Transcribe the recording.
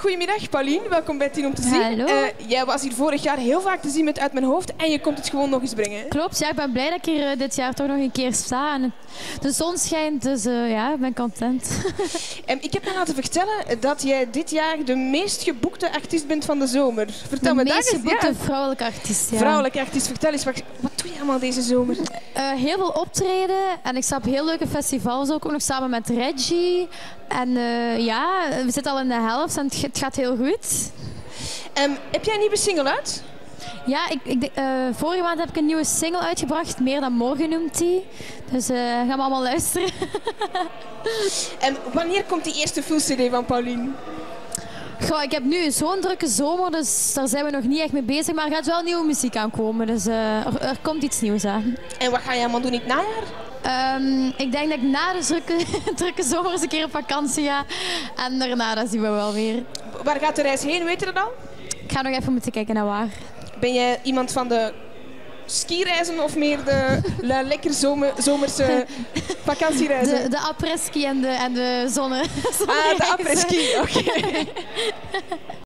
Goedemiddag, Pauline. Welkom bij 10 om te zien. Hallo. Jij was hier vorig jaar heel vaak te zien met Uit Mijn Hoofd en je komt het gewoon nog eens brengen. Klopt, ja, ik ben blij dat ik hier dit jaar toch nog een keer sta. En de zon schijnt, dus ja, ik ben content. Ik heb me laten vertellen dat jij dit jaar de meest geboekte artiest bent van de zomer. Vertel me De daar meest eens. geboekte Ja. vrouwelijke artiest. Ja. Vrouwelijke artiest, vertel eens, wat doe je allemaal deze zomer? Heel veel optreden en ik sta op heel leuke festivals ook nog samen met Reggie. En ja, we zitten al in de helft en het gaat heel goed. Heb jij een nieuwe single uit? Ja, vorige maand heb ik een nieuwe single uitgebracht. Meer dan morgen noemt die. Dus gaan we allemaal luisteren. Wanneer komt die eerste full CD van Pauline? Goh, ik heb nu zo'n drukke zomer, dus daar zijn we nog niet echt mee bezig. Maar er gaat wel nieuwe muziek aankomen, dus er komt iets nieuws aan. En wat ga je allemaal doen in het najaar? Ik denk dat ik na de drukke zomer eens een keer op vakantie ga. En daarna dat zien we wel weer. Waar gaat de reis heen, weet je dat al? Ik ga nog even moeten kijken naar waar. Ben jij iemand van de skireizen of meer de lekker zomerse vakantiereizen? De après-ski en de zonne. Ah, de après-ski, oké.